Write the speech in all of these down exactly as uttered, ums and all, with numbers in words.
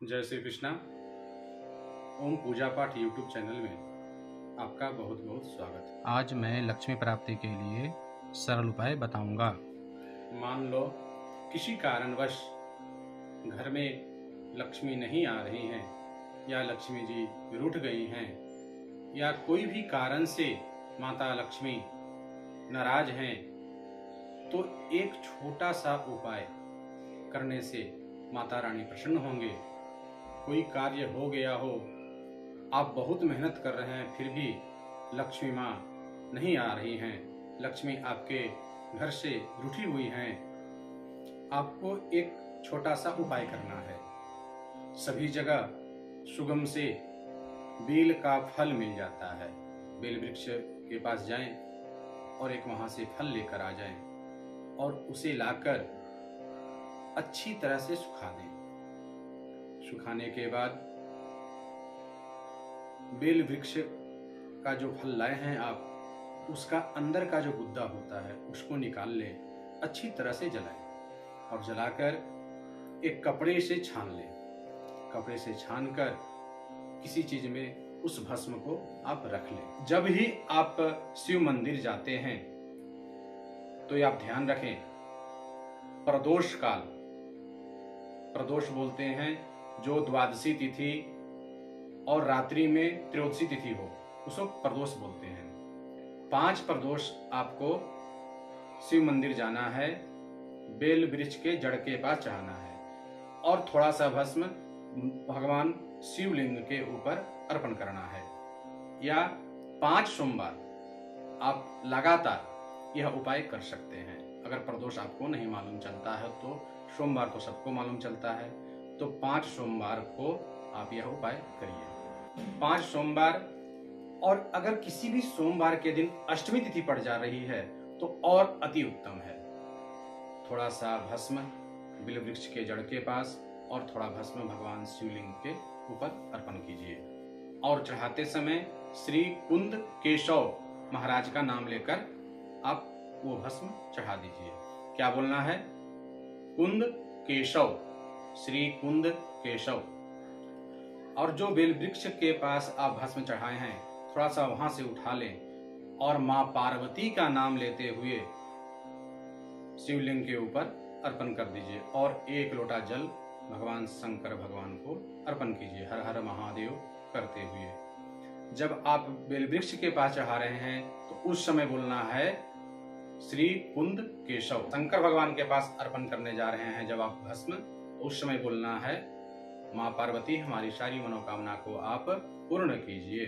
जय श्री कृष्णा। ओम पूजा पाठ YouTube channel में आपका बहुत बहुत स्वागत। आज मैं लक्ष्मी प्राप्ति के लिए सरल उपाय बताऊंगा। मान लो किसी कारणवश घर में लक्ष्मी नहीं आ रही हैं या लक्ष्मी जी रूठ गई हैं या कोई भी कारण से माता लक्ष्मी नाराज हैं, तो एक छोटा सा उपाय करने से माता रानी प्रसन्न होंगे। कोई कार्य हो गया हो, आप बहुत मेहनत कर रहे हैं, फिर भी लक्ष्मी माँ नहीं आ रही हैं, लक्ष्मी आपके घर से रूठी हुई हैं, आपको एक छोटा सा उपाय करना है। सभी जगह सुगम से बेल का फल मिल जाता है। बेल वृक्ष के पास जाएं और एक वहां से फल लेकर आ जाएं और उसे लाकर अच्छी तरह से सुखा दें। सुखाने के बाद बेल वृक्ष का जो फल लाए हैं आप, उसका अंदर का जो गुद्दा होता है उसको निकाल लें, अच्छी तरह से जलाएं और जलाकर एक कपड़े से छान लें। कपड़े से छानकर किसी चीज में उस भस्म को आप रख लें। जब ही आप शिव मंदिर जाते हैं तो ये आप ध्यान रखें, प्रदोष काल, प्रदोष बोलते हैं जो द्वादशी तिथि और रात्रि में त्रयोदशी तिथि हो, उसको प्रदोष बोलते हैं। पांच प्रदोष आपको शिव मंदिर जाना है, बेल वृक्ष के जड़ के पास चढ़ाना है और थोड़ा सा भस्म भगवान शिवलिंग के ऊपर अर्पण करना है। या पांच सोमवार आप लगातार यह उपाय कर सकते हैं। अगर प्रदोष आपको नहीं मालूम चलता है तो सोमवार तो सबको मालूम चलता है, तो पांच सोमवार को आप यह उपाय करिए। पांच सोमवार, और अगर किसी भी सोमवार के दिन अष्टमी तिथि पड़ जा रही है तो और अति उत्तम है। थोड़ा सा भस्म बिल वृक्ष के जड़ के पास और थोड़ा भस्म भगवान शिवलिंग के ऊपर अर्पण कीजिए और चढ़ाते समय श्री कुंद केशव महाराज का नाम लेकर आप वो भस्म चढ़ा दीजिए। क्या बोलना है? कुंद केशव, श्री कुंद केशव। और जो बेल वृक्ष के पास आप भस्म चढ़ाए हैं, थोड़ा सा वहां से उठा लें और मां पार्वती का नाम लेते हुए शिवलिंग के ऊपर अर्पण कर दीजिए और एक लोटा जल भगवान शंकर भगवान को अर्पण कीजिए, हर हर महादेव करते हुए। जब आप बेल वृक्ष के पास चढ़ा रहे हैं तो उस समय बोलना है श्री कुंद केशव। शंकर भगवान के पास अर्पण करने जा रहे हैं जब आप भस्म, तो उस समय बोलना है माँ पार्वती हमारी सारी मनोकामना को आप पूर्ण कीजिए।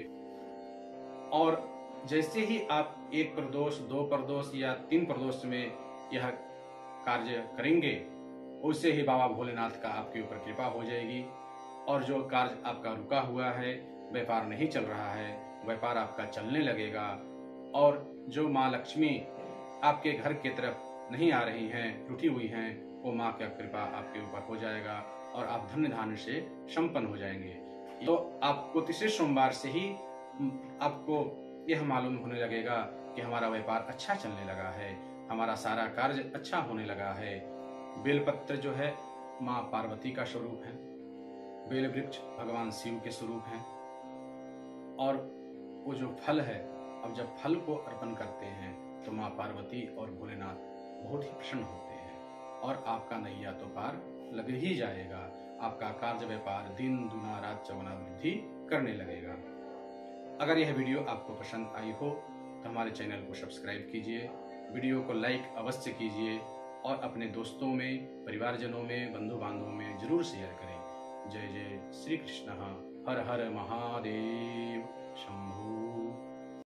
और जैसे ही आप एक प्रदोष, दो प्रदोष या तीन प्रदोष में यह कार्य करेंगे, उससे ही बाबा भोलेनाथ का आपके ऊपर कृपा हो जाएगी और जो कार्य आपका रुका हुआ है, व्यापार नहीं चल रहा है, व्यापार आपका चलने लगेगा। और जो माँ लक्ष्मी आपके घर की तरफ नहीं आ रही हैं, रूठी हुई हैं, वो माँ का कृपा आपके ऊपर हो जाएगा और आप धन्य धान्य से संपन्न हो जाएंगे। तो आपको तीसरे सोमवार से ही आपको यह मालूम होने लगेगा कि हमारा व्यापार अच्छा चलने लगा है, हमारा सारा कार्य अच्छा होने लगा है। बेलपत्र जो है माँ पार्वती का स्वरूप है, बेल वृक्ष भगवान शिव के स्वरूप हैं और वो जो फल है, अब जब फल को अर्पण करते हैं तो माँ पार्वती और भोलेनाथ बहुत ही प्रसन्न होते हैं और आपका नैया तो पार लग ही जाएगा। आपका कार्य व्यापार दिन दुना रात चौगुना वृद्धि करने लगेगा। अगर यह वीडियो आपको पसंद आई हो तो हमारे चैनल को सब्सक्राइब कीजिए, वीडियो को लाइक अवश्य कीजिए और अपने दोस्तों में, परिवारजनों में, बंधु बांधवों में जरूर शेयर करें। जय जय श्री कृष्ण। हर हर महादेव शंभू।